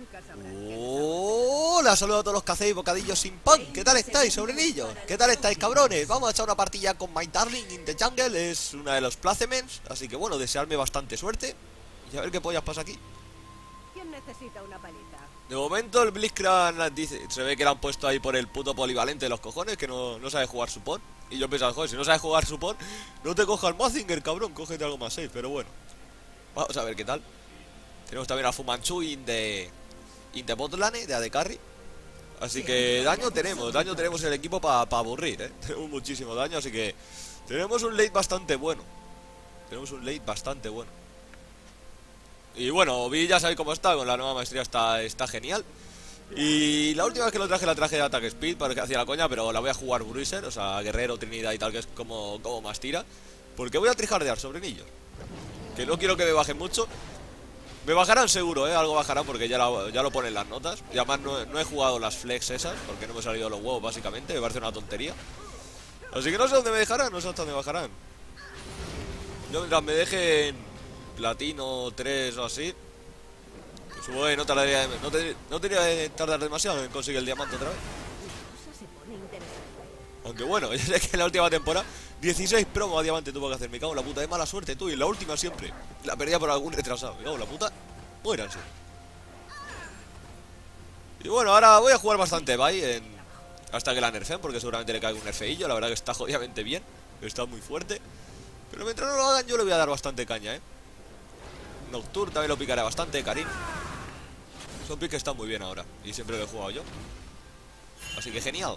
Hola, saludos a todos los que hacéis bocadillos sin pan. ¿Qué tal estáis, sobrinillos? ¿Qué tal estáis, cabrones? Vamos a echar una partida con My Darling in the Jungle. Es una de los placements, así que bueno, desearme bastante suerte y a ver qué pollas pasa aquí. ¿Quién necesita una palita? De momento el Blitzcrank dice, se ve que le han puesto ahí por el puto polivalente de los cojones, que no sabe jugar support. Y yo pensaba, joder, si no sabes jugar support, no te cojas Mazinger, cabrón, cógete algo más safe, pero bueno. Vamos a ver qué tal. Tenemos también a Fu Manchu in the botlane de AD Carry. Así que daño tenemos el equipo para aburrir, tenemos muchísimo daño, así que tenemos un late bastante bueno. Y bueno, Vi ya sabéis cómo está, con la nueva maestría está genial. Y la última vez que lo traje, la traje de Attack Speed, porque hacía la coña, pero la voy a jugar Bruiser, o sea, Guerrero, Trinidad y tal, que es como más tira. Porque voy a trijardear, sobrinillos. Que no quiero que me bajen mucho. Me bajarán seguro, algo bajarán porque ya lo ponen las notas. Y además no he jugado las flex esas, porque no me han salido los huevos básicamente. Me parece una tontería. Así que no sé dónde me dejarán, no sé hasta dónde bajarán. Yo mientras me dejen platino 3 o así, pues supongo que no tardaría, no tenía que tardar demasiado en conseguir el diamante otra vez. Aunque bueno, ya sé que en la última temporada 16 promos a diamante tuvo que hacer. Me cago en la puta, de mala suerte tú. Y en la última siempre la perdía por algún retrasado. Me cago en la puta, muéranse. Y bueno, ahora voy a jugar bastante bye hasta que la nerfen, porque seguramente le caiga un nerfeillo. La verdad que está jodidamente bien, está muy fuerte. Pero mientras no lo hagan yo le voy a dar bastante caña, Nocturne también lo picaré bastante, Karim. Son picks que están muy bien ahora y siempre lo he jugado yo. Así que genial.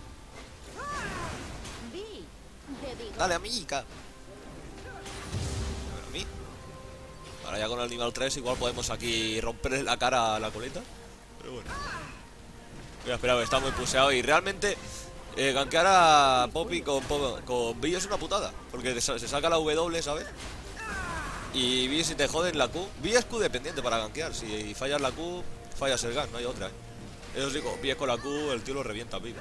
Dale, amiga. A mí. Ahora ya con el nivel 3 igual podemos aquí romperle la cara a la coleta. Pero bueno. Voy a esperar, que está muy puseado. Y realmente gankear a Poppy con Vi es una putada, porque se saca la W, ¿sabes? Y Vi si te joden la Q. Vi es Q dependiente para gankear. Si fallas la Q, fallas el gank, no hay otra, Eso sí, con Vi es con la Q, el tío lo revienta vivo.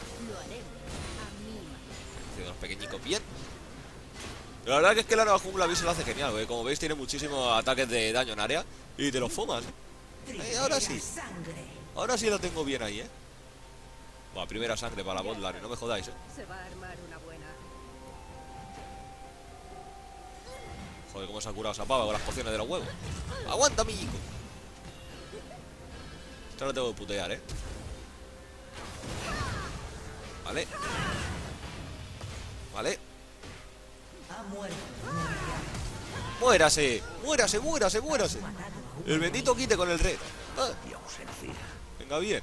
Los pequeñicos bien. La verdad que es que la nueva jungla Vi se lo hace genial, porque como veis tiene muchísimos ataques de daño en área y te los fumas. Ahora sí lo tengo bien ahí, Buah, primera sangre para la botlane, no me jodáis, Se va a armar una buena. Joder, cómo se ha curado esa pava con las pociones de los huevos. Aguanta, amiguico. Esto lo tengo que putear, Vale. Vale. Muérase. El bendito quite con el red. Venga, bien.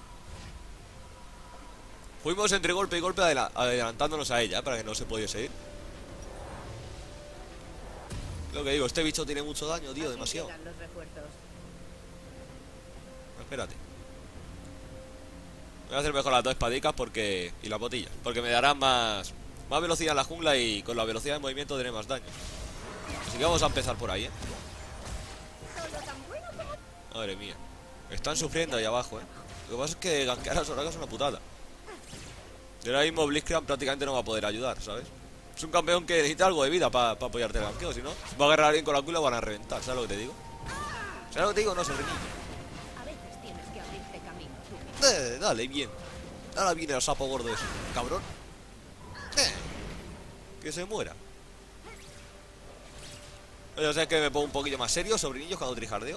Fuimos entre golpe y golpe adelantándonos a ella, para que no se pudiese ir. Lo que digo, este bicho tiene mucho daño, tío, demasiado. Espérate. Voy a hacer mejor las dos espadicas y las botillas, porque me darán más velocidad en la jungla y con la velocidad de movimiento tendré más daño. Así que vamos a empezar por ahí, Madre mía. Están sufriendo ahí abajo, Lo que pasa es que gankear a Soraka es una putada. Y ahora mismo Blitzcrank prácticamente no va a poder ayudar, ¿sabes? Es un campeón que necesita algo de vida para apoyarte el ganqueo, si no va a agarrar a alguien con la culo y van a reventar, ¿sabes lo que te digo? ¿Sabes lo que te digo? No, sobrinillo. A veces tienes que abrirte camino. Dale, bien. Ahora viene el sapo gordo ese, cabrón. Que se muera. O sea, que me pongo un poquillo más serio, sobrinillos, cuando trijardeo.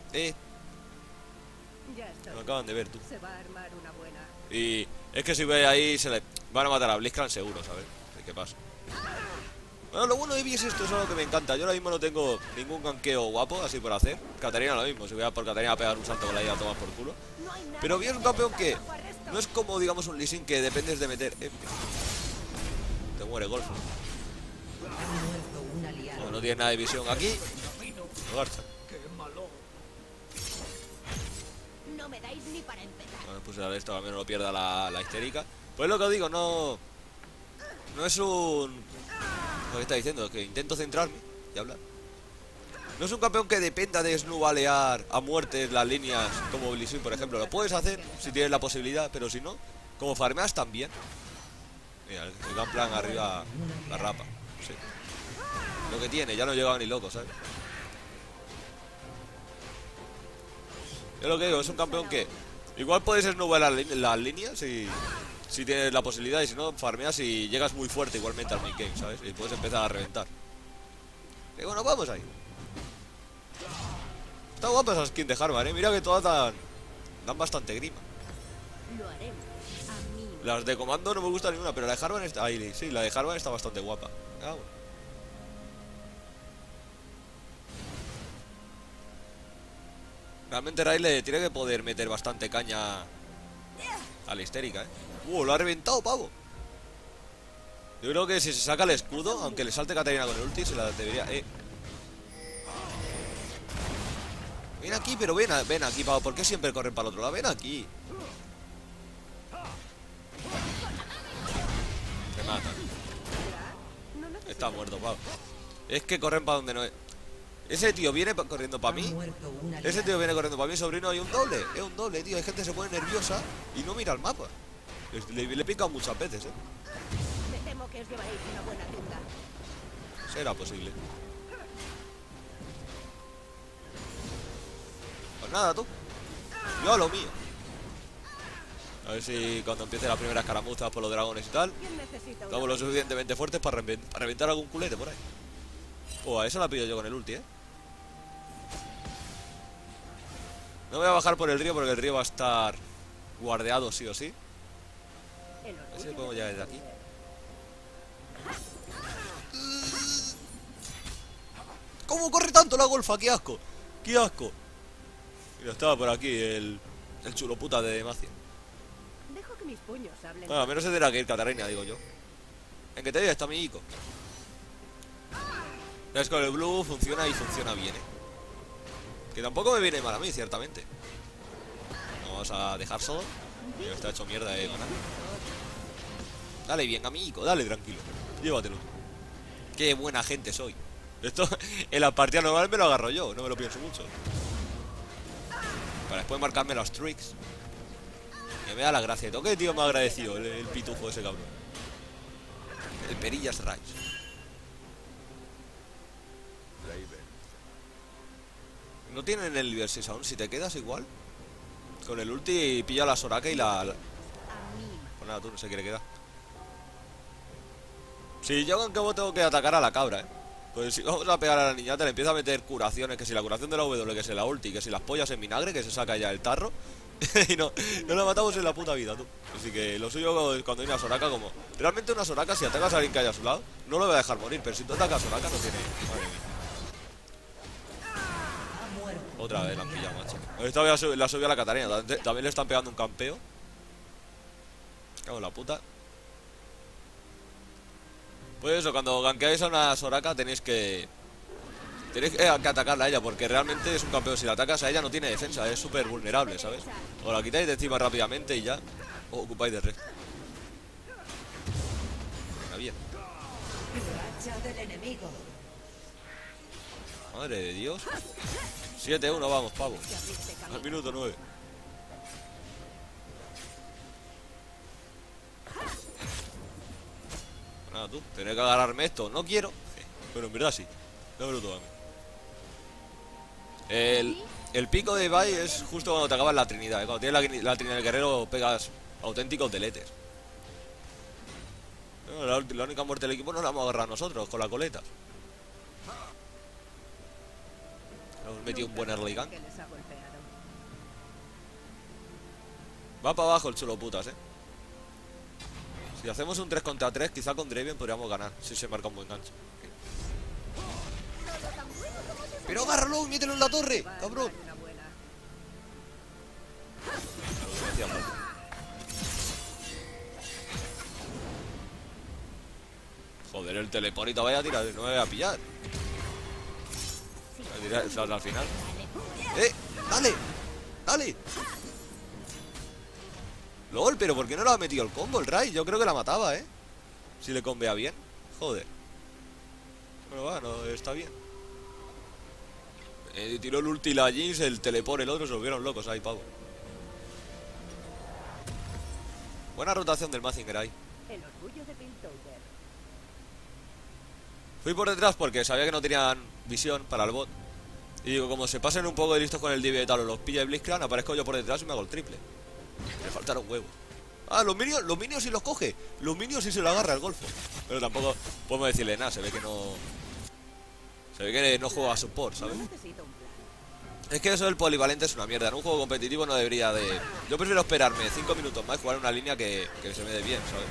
Me acaban de ver, tú. Se va a armar una buena. Y es que si voy ahí se le van a matar a Blitzcrank seguro, ¿sabes? ¿Qué pasa? Bueno, lo bueno de Vi es esto, es algo que me encanta. Yo ahora mismo no tengo ningún ganqueo guapo así por hacer. Catarina lo mismo, si voy a por Catarina a pegar un salto con la ida a tomar por culo. Pero Vi es un campeón que no es como, digamos, un Lee Sin que dependes de meter. Te muere, Golfo. No tiene nada de visión aquí. Garza. No me dais ni para empezar. Bueno, pues a esto al menos no pierda la histérica. Pues lo que os digo, no es un... Lo que está diciendo, que intento centrarme y hablar. No es un campeón que dependa de snubalear a muerte las líneas como Blizzard, por ejemplo. Lo puedes hacer si tienes la posibilidad, pero si no, como farmeas también. Mira, el Gunplan arriba la rapa. Sí. Lo que tiene, ya no llegaba ni loco, ¿sabes? Es lo que digo, es un campeón que igual puedes snowball las líneas si tienes la posibilidad, y si no, farmeas y llegas muy fuerte igualmente al mid game, ¿sabes? Y puedes empezar a reventar. Y bueno, vamos ahí. Está guapa esa skin de Harvard, mira que todas dan bastante grima. Lo haremos a mí. Las de comando no me gusta ninguna, pero la de Harvard está ahí, sí, la de Harvard está bastante guapa. Vamos. Realmente Riley tiene que poder meter bastante caña a la histérica, lo ha reventado, pavo. Yo creo que si se saca el escudo, aunque le salte Catarina con el ulti, se la debería... Ven aquí, pero ven aquí, pavo. ¿Por qué siempre corren para el otro lado? Ven aquí. Se mata. Está muerto, pavo. Es que corren para donde no es. Ese tío viene corriendo para mí. Ese tío viene corriendo para mí, sobrino. Hay un doble. Es un doble, tío. Hay gente que se pone nerviosa y no mira el mapa. Le he picado muchas veces, Me temo que os llevaréis una buena tunda. Será posible. Pues nada, tú. Yo a lo mío. A ver si cuando empiece las primeras caramuzas por los dragones y tal, ¿Quién necesita una estamos lo suficientemente fuertes para reventar algún culete por ahí. A eso la pillo yo con el ulti, No voy a bajar por el río porque el río va a estar guardeado sí o sí. El A ver orgullo si podemos de llegar desde aquí. ¿Cómo corre tanto la golfa? ¡Qué asco! ¡Qué asco! Mira, estaba por aquí el chulo puta de Demacia. Dejo que mis puños hablen. Bueno, al menos se tendrá que ir Catarina, digo yo. En que te diga, está mi Ico. Es con el blue funciona y funciona bien, Que tampoco me viene mal a mí, ciertamente. Vamos a dejar solo. Que está hecho mierda de ganar. Dale bien, amigo, dale tranquilo. Llévatelo. Qué buena gente soy. Esto en la partida normal me lo agarro yo, no me lo pienso mucho. Para después marcarme los tricks. Que me da la gracia. ¿Qué tío me ha agradecido el pitufo ese cabrón? El Perillas Rice. No tienen el nivel 6 aún. Si te quedas igual con el ulti pilla la Soraka y la... A mí. Pues nada, tú no se quiere quedar. Si yo aunque tengo que atacar a la cabra, Pues si vamos a pegar a la niñata, le empieza a meter curaciones. Que si la curación de la W, que si la ulti, que si las pollas en vinagre, que se saca ya el tarro. Y no la matamos en la puta vida, tú. Así que lo suyo cuando hay una Soraka, como... Realmente una Soraka, si atacas a alguien que haya a su lado, no lo voy a dejar morir. Pero si tú atacas a Soraka, no tiene... Madre mía. Otra vez la han pillado, macho. Esta vez la subió a la Catarina. También le están pegando un campeo. Cago en la puta. Pues eso, cuando gankeáis a una Soraka tenéis que atacarla a ella, porque realmente es un campeón. Si la atacas a ella no tiene defensa, es súper vulnerable, ¿sabes? O la quitáis de encima rápidamente y ya os ocupáis de red. Venga, bien. Madre de Dios. 7-1, vamos, pavo. Al minuto 9. Nada, tú, tendré que agarrarme esto. No quiero, pero en verdad sí. Dámelo todo a mí. El pico de Ibai es justo cuando te acabas la Trinidad, Cuando tienes la Trinidad del Guerrero pegas auténticos deletes. La única muerte del equipo no la vamos a agarrar nosotros, con la coleta. Hemos metido un buen early gun. Va para abajo el chulo putas, Si hacemos un 3 contra 3, quizá con Draven podríamos ganar. Si se marca un buen gancho. Pero agárralo y mételo en la torre, cabrón. Joder, el teleporito vaya a tirar, no me voy a pillar. Voy a tirar el al final. ¡Dale! ¡Dale! LOL, pero ¿por qué no lo ha metido el combo el Rai? Yo creo que la mataba, Si le combea bien. Joder. Bueno, va, no, está bien. Tiró el ulti la Jinx, el teleport el otro, se volvieron locos ahí, pavo. Buena rotación del Mazinger ahí. El orgullo de Piltover. Fui por detrás porque sabía que no tenían visión para el bot. Y digo, como se pasen un poco de listos con el Divi y tal, o los pilla el Blitzcrank, aparezco yo por detrás y me hago el triple. Me faltaron huevos. Ah, los minions sí los coge. Los minions sí se lo agarra el golfo. Pero tampoco podemos decirle nada, se ve que no... Se ve que no juega a support, ¿sabes? Es que eso del polivalente es una mierda. En un juego competitivo no debería de... Yo prefiero esperarme 5 minutos más y jugar una línea que se me dé bien, ¿sabes?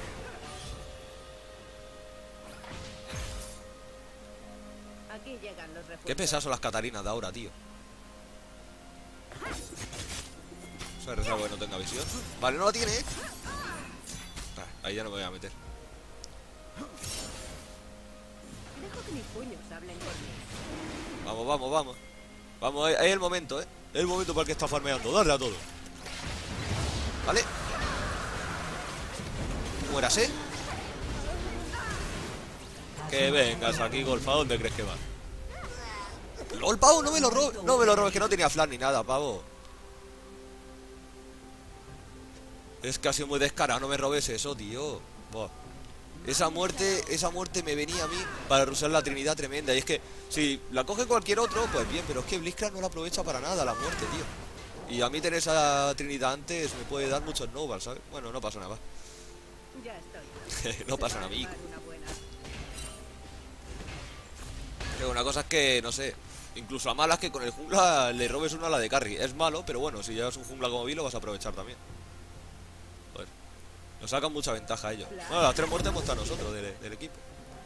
Aquí llegan los refuerzos. Qué pesadas son las Catarinas de ahora, tío. Eso es reserva que no tenga visión. Vale, no la tiene, ¿eh? Ahí ya no me voy a meter. Dejo que mis puños hablen por mí. Vamos, vamos, vamos. Vamos, ahí es el momento, ¿eh? Es el momento para el que está farmeando. Darle a todo. ¿Vale? Muérase. Que vengas aquí, golfa. ¿A dónde crees que va? ¡Lol, pavo! No me lo robes. No me lo robes, que no tenía flash ni nada, pavo. Es que ha sido muy descarado. No me robes eso, tío. Buah. Esa muerte me venía a mí para usar la Trinidad tremenda. Y es que si la coge cualquier otro, pues bien. Pero es que Blitzcrank no la aprovecha para nada la muerte, tío. Y a mí tener esa Trinidad antes me puede dar muchos snowballs, ¿sabes? Bueno, no pasa nada. Ya estoy. No pasa nada, amigo. Una buena. Pero una cosa es que, no sé, incluso a malas que con el jungla le robes una a la de carry. Es malo, pero bueno, si llevas un jungla como Vi lo vas a aprovechar también. Joder. Nos sacan mucha ventaja ellos. Bueno, las 3 muertes hemos estado nosotros del equipo.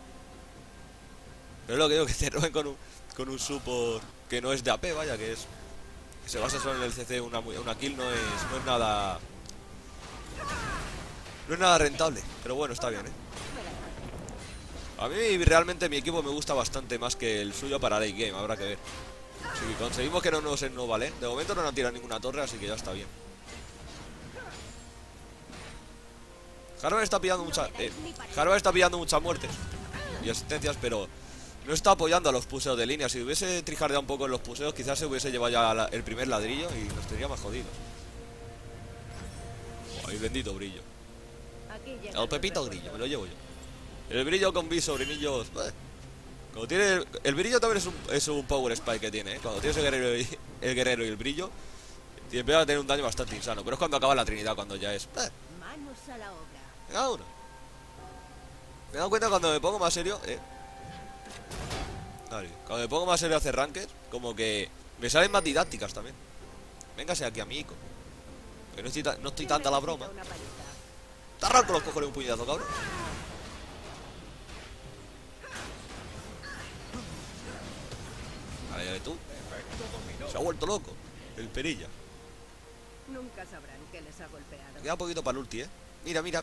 Pero es lo que digo, que te roben con un support que no es de AP, vaya, que se basa solo en el CC. Una kill no es nada... No es nada rentable, pero bueno, está bien, ¿eh? A mí realmente mi equipo me gusta bastante más que el suyo para late game, habrá que ver. Si conseguimos que no nos vale. De momento no nos han tirado ninguna torre, así que ya está bien. Harvard está pillando muchas muertes y asistencias, pero no está apoyando a los puseos de línea. Si hubiese trijardeado un poco en los puseos, quizás se hubiese llevado ya el primer ladrillo y nos tendría más jodidos. Ay, bendito brillo. El pepito grillo, me lo llevo yo. El brillo con Vi sobre niños. Cuando tiene el brillo también es un power spike que tiene, ¿eh? Cuando tienes el guerrero y el brillo, empieza a tener un daño bastante insano. Pero es cuando acaba la Trinidad, cuando ya es... Manos a la obra. Venga, uno. Me he dado cuenta cuando me pongo más serio, Vale, cuando me pongo más serio a hacer ranked, como que me salen más didácticas también. Véngase aquí, amigo. Que no estoy tanta la broma. Te arranco los cojones un puñetazo, cabrón. Vale, tú. Se ha vuelto loco el perilla. Nunca sabrán que les ha golpeado. Queda un poquito para el ulti, Mira, mira.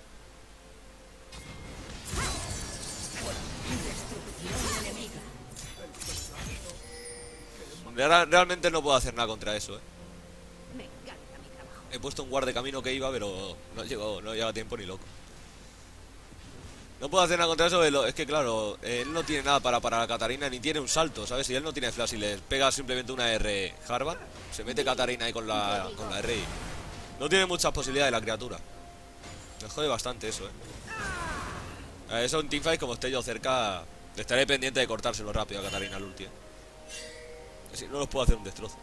Realmente no puedo hacer nada contra eso, Me encanta mi trabajo. He puesto un guard de camino que iba, pero no llega a tiempo ni loco. No puedo hacer nada contra eso, es que claro, él no tiene nada para parar a Katarina, ni tiene un salto, ¿sabes? Si él no tiene flash y le pega simplemente una R Harvard, se mete Katarina ahí con la R y no tiene muchas posibilidades la criatura. Me jode bastante eso, Eso en teamfight, como esté yo cerca, estaré pendiente de cortárselo rápido a Katarina al ulti, Que si no los puedo hacer un destrozo.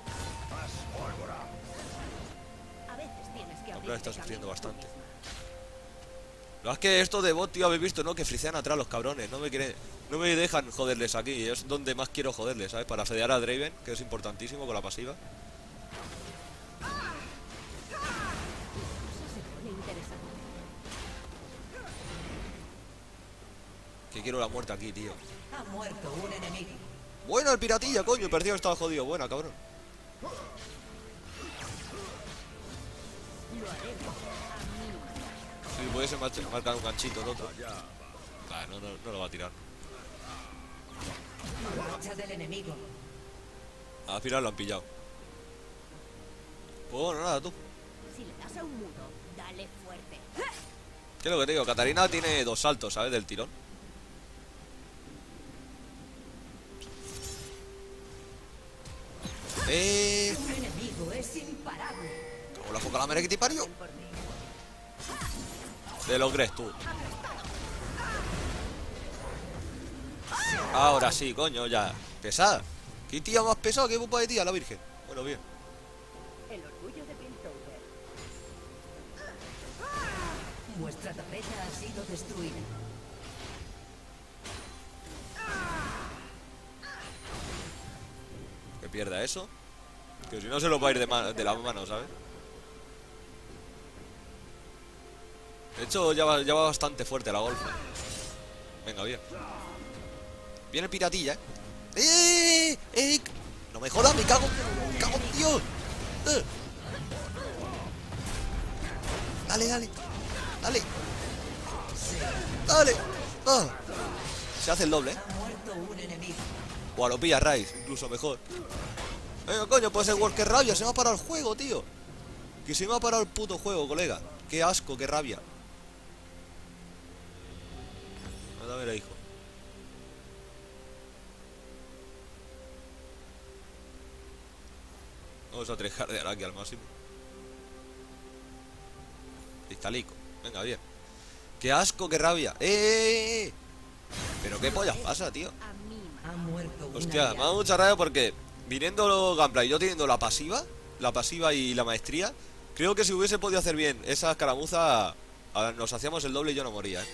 A veces tienes que Hombre, está abrirte sufriendo camino bastante. tú misma. Lo es que esto de bot, tío, habéis visto, ¿no? Que frisean atrás los cabrones. No me dejan joderles aquí. Y es donde más quiero joderles, ¿sabes? Para fedear a Draven, que es importantísimo con la pasiva. Se pone interesante. Que quiero la muerte aquí, tío. Ha muerto un enemigo. Bueno, el piratilla, coño. Parecía que estaba jodido. Buena, cabrón. Si pudiese marcar un ganchito el otro. No lo va a tirar. Marcha del enemigo. Al final lo han pillado. Pues bueno, nada, tú. Si le das a un mudo, dale fuerte. ¿Qué es lo que te digo? Katarina tiene 2 saltos, ¿sabes? Del tirón. Un enemigo es imparable. Como la foca la mera que te parió. Por mí. Te lo crees tú. Ahora sí, coño, ya. Pesada. ¿Qué tía más pesada? ¿Qué pupa de tía? La virgen. Bueno, bien. El orgullo de Piltover. Vuestra torreta ha sido destruida. Que pierda eso. Que si no se lo va a ir de la mano, ¿sabes? De hecho, ya va bastante fuerte la golfa. Venga, bien. Viene el piratilla, No me jodas, me cago en Dios. Dale, dale. Dale. Dale. Ah. Se hace el doble, Ha muerto un enemigo. O a lo pilla Rice, incluso mejor. Venga, coño, puede ser World, qué rabia. Se me ha parado el juego, tío. Que se me ha parado el puto juego, colega. Qué asco, qué rabia. A ver, hijo. Vamos a trejardear aquí al máximo. Cristalico. Venga, bien. Qué asco, qué rabia. Pero qué pollas pasa, tío. A mí. Ha muerto un Hostia, me aliado. ha dado mucha rabia porque viniendo gameplay, yo teniendo la pasiva y la maestría, creo que si hubiese podido hacer bien esa escaramuza, nos hacíamos el doble y yo no moría,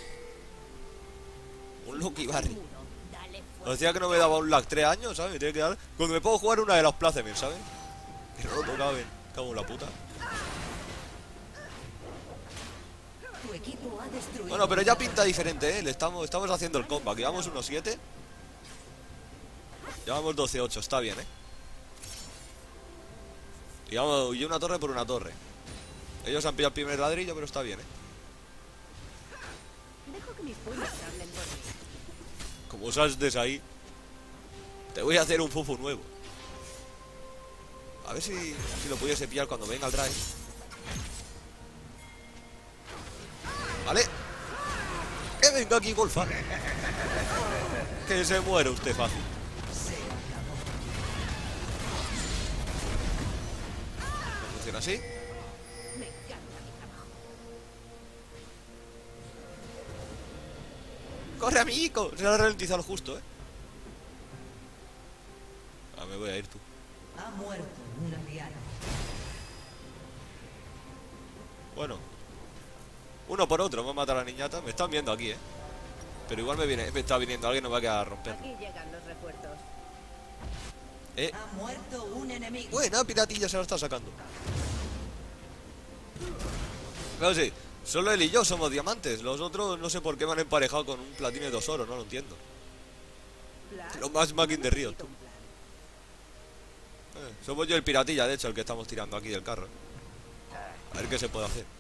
Un Lucky Barry. Dale Os decía que no me daba un lag 3 años, ¿sabes? Me tiene que dar cuando me puedo jugar una de las Placemen, ¿sabes? Que no lo tocaba bien. Cago en la puta. Tu equipo ha destruido. Bueno, pero ya pinta diferente, Le estamos haciendo el comeback. Llevamos 1-7. Llevamos 12-8, está bien, Y una torre por una torre. Ellos han pillado el primer ladrillo, pero está bien, Dejo que mis puños hablen por mí. Como saltes ahí, te voy a hacer un fufu nuevo. A ver si lo pudiese pillar cuando venga el drive. Vale. Que venga aquí, golfa. Que se muere usted fácil. ¿No funciona así? Me encanta mi trabajo. ¡Corre, amiguico! Se lo ha ralentizado justo, Ah, me voy a ir tú. Ha muerto un aliado. Bueno. Uno por otro, vamos a matar a la niñata. Me están viendo aquí, Pero igual me está viniendo alguien y nos va a quedar a romper. Aquí llegan los refuerzos. Ha muerto un enemigo. Buena, piratilla se lo está sacando. Claro, sí. Solo él y yo somos diamantes. Los otros no sé por qué me han emparejado con un platino y 2 oros, no lo entiendo. Plan. Lo más Macking de Río, tú. Somos yo el piratilla, de hecho, el que estamos tirando aquí del carro. A ver qué se puede hacer.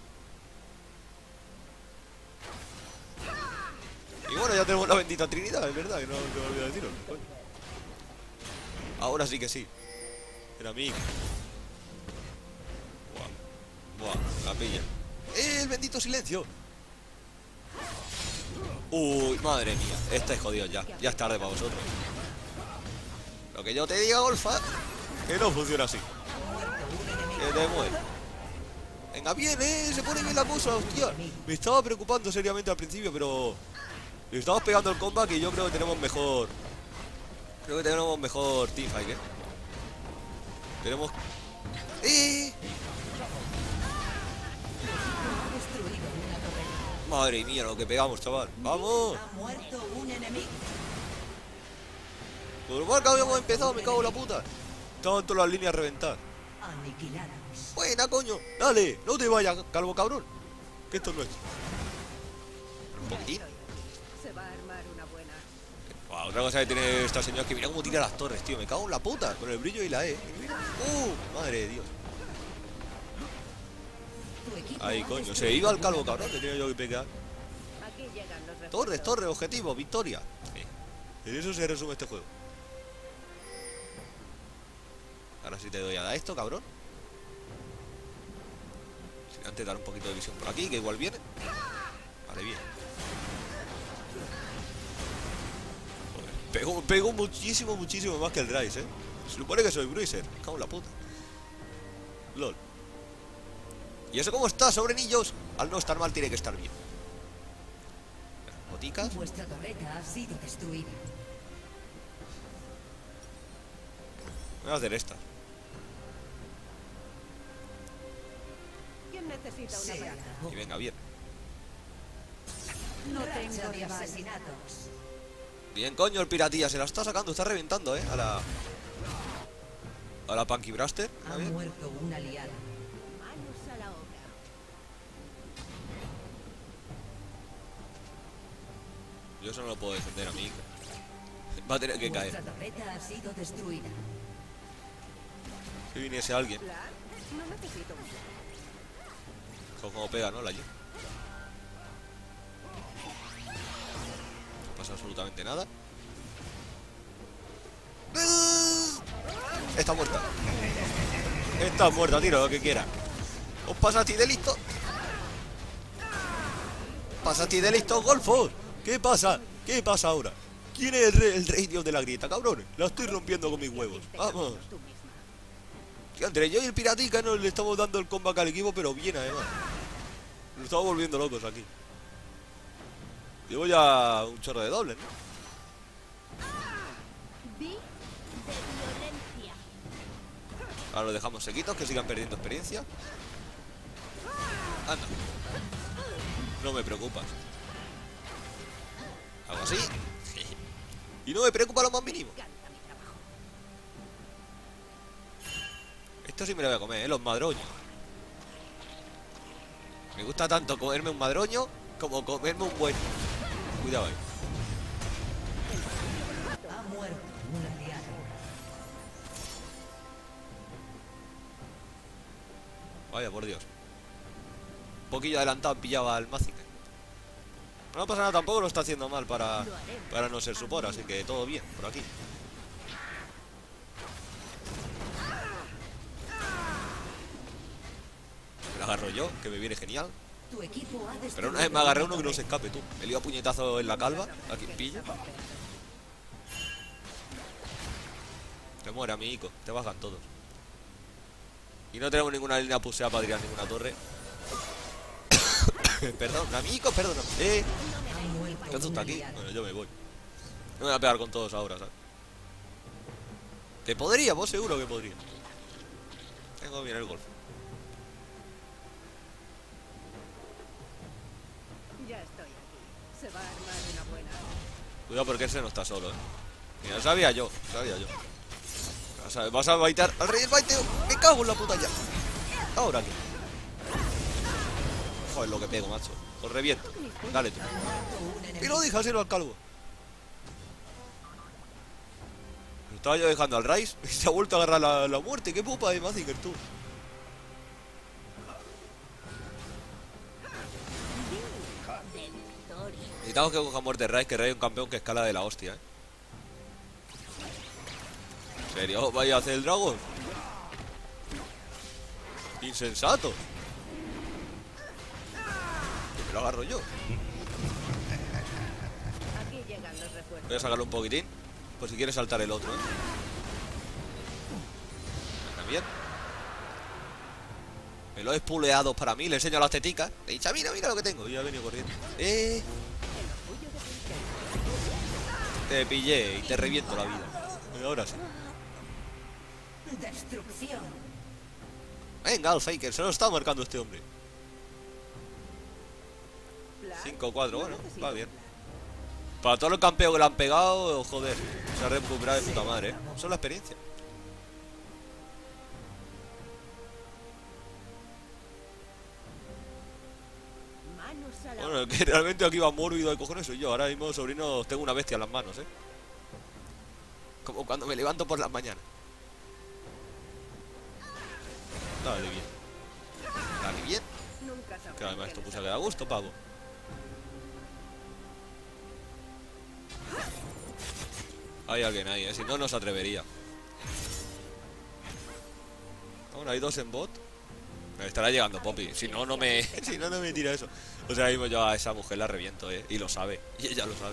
Y bueno, ya tenemos la bendita Trinidad, es verdad, que no me olvidé decirlo. Coño. Ahora sí que sí. Era mi. Buah. Buah, la pilla. ¡El bendito silencio! Uy, madre mía. Estáis jodidos ya. Ya es tarde para vosotros. Lo que yo te diga, golfa, que no funciona así. Que te mueres. Venga, bien, se pone bien la cosa, hostia. Me estaba preocupando seriamente al principio, pero le estamos pegando el comeback y yo creo que tenemos mejor. Creo que tenemos mejor teamfight, Tenemos. Ha destruido una torreta. Madre mía, lo que pegamos, chaval. ¡Vamos! Ha muerto un enemigo. Por lo mal que habíamos empezado, me cago en la puta. Estaban todas las líneas a reventar. Aniquilados. Buena, coño. Dale, no te vayas, calvo cabrón. Que esto no es. Un poquitín. Se va a armar una buena. Wow, otra cosa que tiene esta señora es que mira cómo tira las torres, tío. Me cago en la puta. Con el brillo y la E. Mira. Madre de Dios. Tu equipo Ahí, ha coño. Se destruido iba al una calvo torreta. cabrón. Que tenía yo que pegar. Aquí llegan los refuerzos. Torres, torres, objetivo, victoria. En eso se resume este juego. Ahora sí te doy a dar esto, cabrón. Sin antes dar un poquito de visión por aquí, que igual viene. Vale, bien. Joder, pego muchísimo más que el Dryce, Se supone que soy Bruiser. Me cago en la puta. LOL. ¿Y eso cómo está, sobrenillos? Al no estar mal tiene que estar bien. Boticas. Vuestra torreta ha sido destruida. Voy a hacer esta. ¿Quién necesita una Se pelea? acabó. Y venga, bien. No Racha tengo de rival. asesinatos. Bien, coño, el piratilla se la está sacando, está reventando, a la... A la Punky Braster. Ha Bien. muerto un aliado. Manos a la obra. Yo eso no lo puedo defender a mí. Va a tener que caer. Vuestra torreta ha sido destruida. Si viniese alguien. ¿Plan? No necesito un plan. Como pega, ¿no? La Yi. No pasa absolutamente nada. Está muerta. Está muerta, tiro lo que quiera. Os pasaste de listo. Pasaste de listo, golfos. ¿Qué pasa? ¿Qué pasa ahora? ¿Quién es el rey dios de la grieta, cabrones? La estoy rompiendo con mis huevos. Vamos. Tú misma. Que entre yo y el piratica nos le estamos dando el comeback al equipo, pero bien además. Nos estamos volviendo locos aquí. Llevo ya un chorro de dobles, ¿no? Di de violencia. Ahora los dejamos sequitos, que sigan perdiendo experiencia. Anda. No me preocupas. Algo así. Y no me preocupa lo más mínimo. Encanta mi trabajo. Esto sí me lo voy a comer, los madroños. Me gusta tanto comerme un madroño como comerme un buen. Cuidado ahí. Ha muerto un aliado. Vaya, por Dios. Un poquillo adelantado pillaba al Mazinger. No pasa nada, tampoco lo está haciendo mal para no ser support, así que todo bien por aquí. Me lo agarro yo, que me viene genial. Tu equipo ha destruido. Pero una vez me agarré uno que no se escape, tú. Me dio a puñetazo en la calva, a quien pilla. Te muere, amiguico, te bajan todos. Y no tenemos ninguna línea puseada para tirar ninguna torre. Perdón, amiguico, perdón. Ha muerto ¿Qué haces un tú aquí? aliado. Bueno, yo me voy. No me voy a pegar con todos ahora, ¿sabes? Que podría, vos seguro que podría. Tengo bien el golf. Ya estoy aquí. Se va a armar una buena. Cuidado porque ese no está solo, Mira, sabía yo. Vas a baitar al rey del baiteo. Me cago en la puta ya. Ahora aquí. Joder, lo que pego, macho. Os reviento. Dale tú. Y lo déjaselo al calvo. Me estaba yo dejando al Rice y se ha vuelto a agarrar la muerte. Qué pupa de Mazinger, tú. De victoria. Necesitamos que coja muerte Rice, que Rice es un campeón que escala de la hostia, ¿En serio? ¿Vaya a hacer el dragón? Insensato. Me lo agarro yo. Aquí llegan los refuerzos. Voy a sacarlo un poquitín. Por si quiere saltar el otro, También. Me lo he espuleado para mí. Le enseño las teticas. Le he dicho, mira, mira lo que tengo. Y ya he venido corriendo. El orgullo de princesa. Te pillé y te reviento la vida. Y ahora sí. Destrucción. Venga, al Faker. Se lo está marcando este hombre. Plan. 5-4. No Bueno, necesito va un bien. plan. Para todos los campeones que le han pegado, joder. Se ha recuperado de puta madre, Eso es la experiencia. Manos a la Bueno, obra. el que realmente aquí va mórbido de cojones soy yo. Ahora mismo, sobrino, tengo una bestia en las manos, Como cuando me levanto por las mañanas. Dale bien. Dale bien. Nunca sabré Que además esto quién puse que da gusto, pavo. Hay alguien ahí, Si no, no se atrevería. Bueno, hay dos en bot. Me estará llegando Poppy. Si no, no me... si no, no me tira eso. O sea, ahora mismo yo a esa mujer la reviento, Y lo sabe. Y ella lo sabe.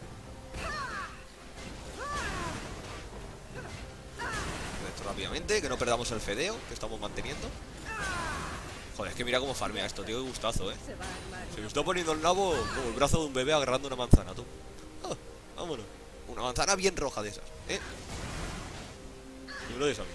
Esto rápidamente, que no perdamos el fedeo que estamos manteniendo. Joder, es que mira cómo farmea esto, tío. Qué gustazo, se va a armar. Se me está poniendo el nabo como el brazo de un bebé agarrando una manzana, tú. Ah, vámonos. Una manzana bien roja de esas, Y me lo des a mí.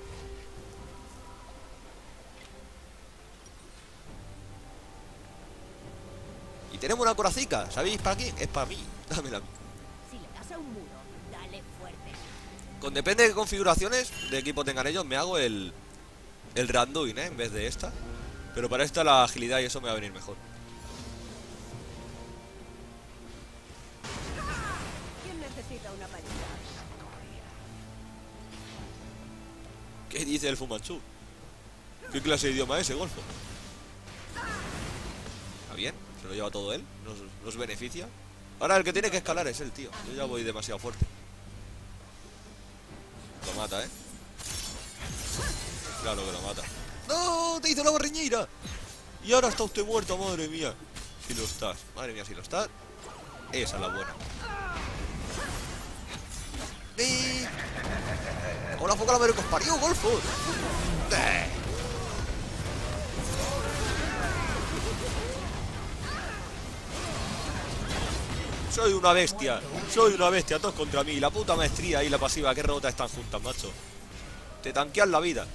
Y tenemos una coracica. ¿Sabéis para quién? Es para mí. Dámela a mí. Si le das a un muro, dale fuerte. Con depende de qué configuraciones de equipo tengan ellos, me hago el Randuin, en vez de esta. Pero para esta la agilidad y eso me va a venir mejor. ¿Quién necesita una varita? ¿Qué dice el Fumanchu? ¿Qué clase de idioma es ese, Golfo? ¿Está bien? ¿Se lo lleva todo él? ¿Nos beneficia? Ahora el que tiene que escalar es él, tío. Yo ya voy demasiado fuerte. Lo mata, ¿eh? Claro que lo mata. ¡No! ¡Te hizo la barriñeira! Y ahora está usted muerto, madre mía. Si lo estás. Madre mía, si lo estás. Esa es la buena. ¡Eh! ¡Hola, foca la madre que os parió, Golfo! ¡Eh! Soy una bestia, todos contra mí. La puta maestría y la pasiva, qué rota están juntas, macho. Te tanquean la vida.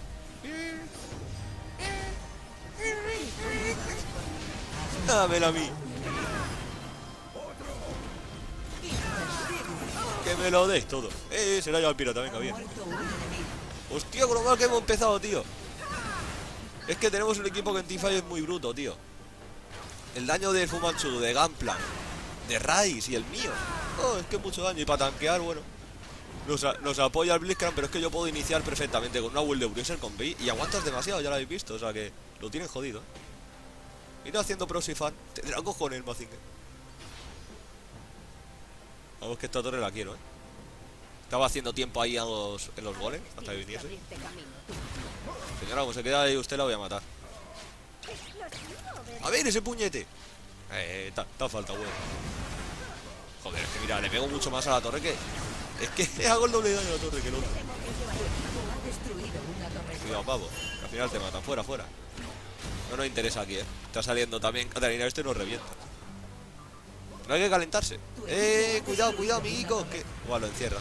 Dámela a mí. Que me lo deis todo. Se la lleva el pirata, venga, bien. Hostia, con lo mal que hemos empezado, tío. Es que tenemos un equipo que en Teamfight es muy bruto, tío. El daño de Fumanchu, de Gunplan, de Rice y el mío. Oh, es que mucho daño. Y para tanquear, bueno, nos apoya el Blitzcrank, pero es que yo puedo iniciar perfectamente con una build de Bruiser con B. Y aguantas demasiado, ya lo habéis visto. O sea que lo tienen jodido, ¿eh? Mira haciendo pros y fan. Tendrá cojones el Mazinger. Vamos que esta torre la quiero, ¿eh? Estaba haciendo tiempo ahí en los golems hasta que viniese. Señora, como se queda ahí usted la voy a matar. A ver ese puñete. Te ha falta, huevo. Joder, es que mira, le pego mucho más a la torre que... Es que hago el doble daño a la torre que el otro. Cuidado, pavo, que al final te matan. Fuera, fuera. No nos interesa aquí, Está saliendo también Catarina, este nos revienta. No hay que calentarse. Cuidado, cuidado, amiguico. Que... Buah, lo encierra.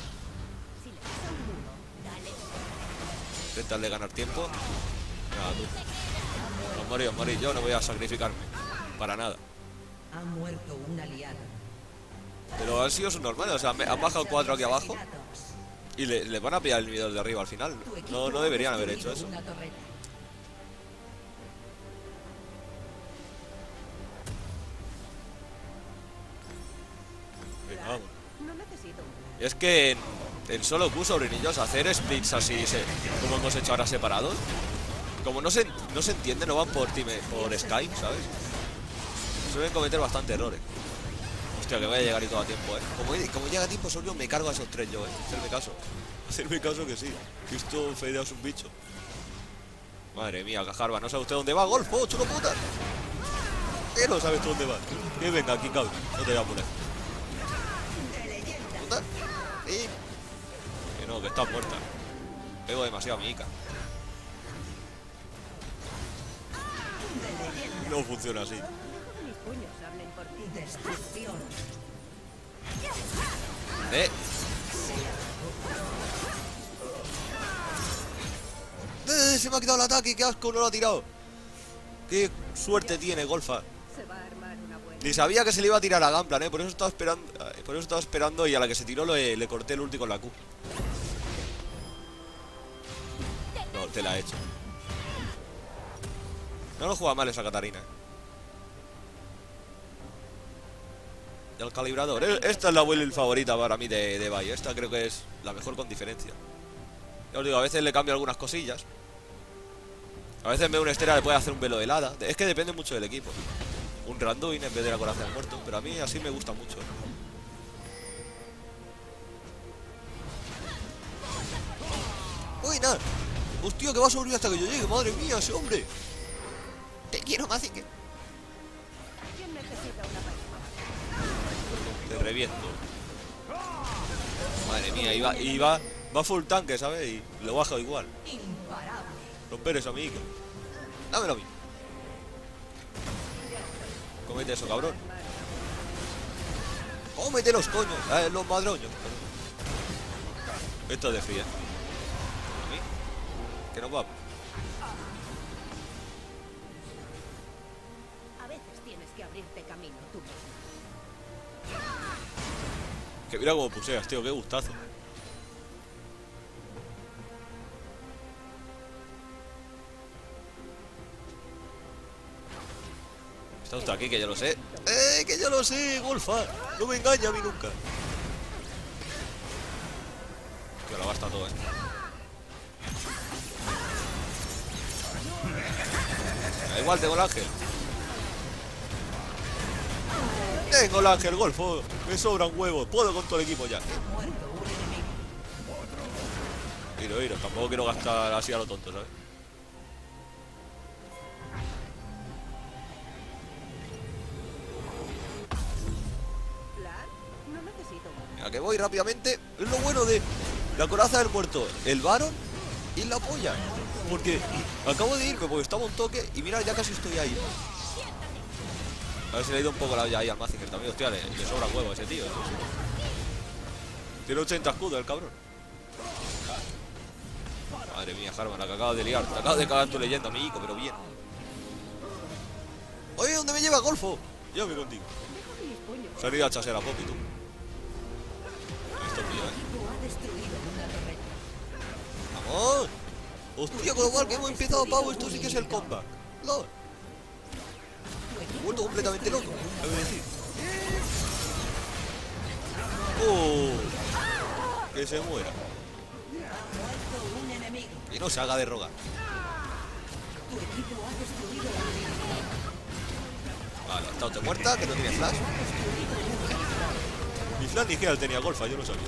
Intentarle ganar tiempo. Nada, tú. Os morís. Yo no voy a sacrificarme. Para nada. Ha muerto un aliado. Pero han sido sus normales. O sea, han bajado 4 aquí abajo. Y le van a pillar el nivel de arriba al final. No deberían haber hecho eso. Venga, vamos. Es que en solo Q sobre niños hacer splits así como hemos hecho ahora separados, como no se entiende, no van por Skype, ¿sabes? Suelen cometer bastante errores. Hostia, que voy a llegar y todo a tiempo, Como llega a tiempo solo me cargo a esos 3 yo, Hacerme caso que sí. Que esto Fedea es un bicho. Madre mía, Cajarba, no sabe usted dónde va, Golfo, chulo putas. ¿Qué no sabes tú dónde vas? Que venga aquí, cabrón, no te voy a poner. ¿Puta? Sí. Que no, que está muerta. Pego demasiado a mi Ica. No funciona así. Se me ha quitado el ataque, qué asco, no lo ha tirado. Qué suerte tiene, Golfa. Ni sabía que se le iba a tirar a Gunplan, por eso estaba esperando y a la que se tiró le corté el ulti con la Q. No, te la he hecho. No lo juega mal esa Catarina, Y el calibrador. Esta es la build favorita para mí de Valle. Esta creo que es la mejor con diferencia. Ya os digo, a veces le cambio algunas cosillas. A veces en vez de una Estera le puede hacer un velo de helada. Es que depende mucho del equipo. Un Randuin en vez de la coraza del muerto. Pero a mí así me gusta mucho. ¡Uy, nada! ¡Hostia, que va a sobrevivir hasta que yo llegue! ¡Madre mía, ese hombre! ¡Te quiero, Mazinger! Te reviento. Madre mía, va full tanque, ¿sabes? Y lo bajo igual. Romper eso, amigo. Dámelo a mí. Cómete eso, cabrón. Cómete los coños. Los madroños. Esto es de fría. Que nos vamos. A veces tienes que abrirte camino tú mismo. Que mira cómo puseas, tío, qué gustazo. Está usted aquí, que yo lo sé. Que yo lo sé, golfa. No me engaña a mí nunca. Tío, la basta todo, Da igual, tengo el ángel. Tengo el ángel, golfo. Me sobran huevos. Puedo con todo el equipo ya. Iro, tampoco quiero gastar así a lo tonto, ¿sabes? Plan, no necesito. Mira que voy rápidamente. Es lo bueno de la coraza del muerto. El varón y la polla. Porque acabo de irme porque estaba un toque y mira, ya casi estoy ahí. A ver si le he ido un poco la olla ahí al Mazinger también. Hostia, le sobra huevo a ese tío. Tiene 80 escudos el cabrón. Madre mía, Harman, la que acabas de liar. Te acabas de cagar tu leyenda, amiguico, pero bien. Oye, ¿dónde me lleva Golfo? Llévame contigo. Deja mis puños. Se han ido a chasear a Poppy, tú. Esto es mío, ¡Vamos! Hostia, con lo mal que hemos empezado, pavo, esto sí que es el comeback. ¡Lol! He vuelto completamente loco, debo decir. ¡Oh! Que se muera. Y no se haga de rogar. Vale, está usted muerta, que no tiene flash. Mi flash ni siquiera tenía golfa, yo no sabía.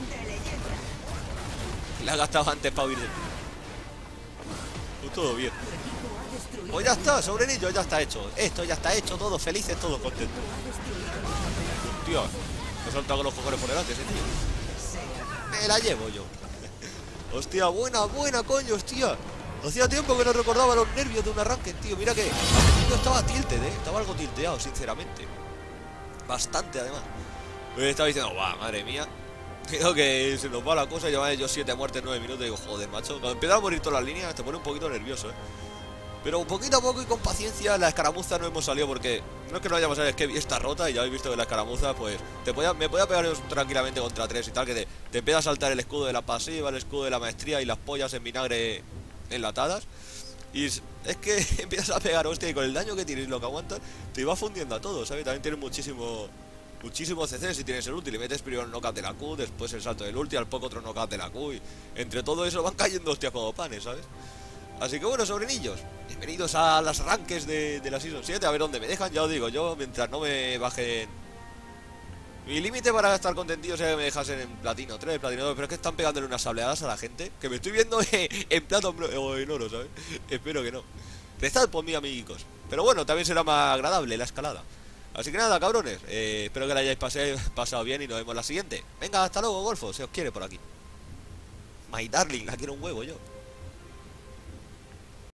La ha gastado antes para huir de mí. Pues todo bien. Pues ya está, sobrenillo, ya está hecho. Esto ya está hecho, todos felices, todos contentos. Tío, me salta con los cojones por delante ese tío. Me la llevo yo. Hostia, buena, coño, hostia. Hacía tiempo que no recordaba los nervios de un arranque, tío. Mira que yo estaba tilted, estaba algo tilteado, sinceramente. Bastante, además. Me estaba diciendo, guau, madre mía. Creo que se nos va la cosa. Llevaba yo 7 muertes en 9 minutos. Y digo, joder, macho. Cuando empiezan a morir todas las líneas, te pone un poquito nervioso, Pero poquito a poco y con paciencia, la escaramuza no hemos salido porque no es que no vayamos a ver, es que está rota y ya habéis visto que la escaramuza, pues me podía pegar tranquilamente contra 3 y tal, que te empieza a saltar el escudo de la pasiva, el escudo de la maestría y las pollas en vinagre enlatadas. Y es que empiezas a pegar, hostia, y con el daño que tienes y lo que aguantas, te va fundiendo a todo, ¿sabes? También tienes muchísimo CC si tienes el ulti, le metes primero el knockout de la Q, después el salto del ulti, al poco otro knockout de la Q, y entre todo eso van cayendo hostias como panes, ¿sabes? Así que bueno, sobrenillos, bienvenidos a las ranques de la Season 7, a ver dónde me dejan, ya os digo, yo mientras no me bajen... Mi límite para estar contentillo sería que me dejasen en platino 3, platino 2, pero es que están pegándole unas sableadas a la gente, que me estoy viendo en plata o en oro, ¿sabes? Espero que no. Rezad por mí, amiguitos. Pero bueno, también será más agradable la escalada. Así que nada, cabrones, espero que la hayáis pasado bien y nos vemos en la siguiente. Venga, hasta luego, Golfo, se os quiere por aquí. My darling, la quiero un huevo yo.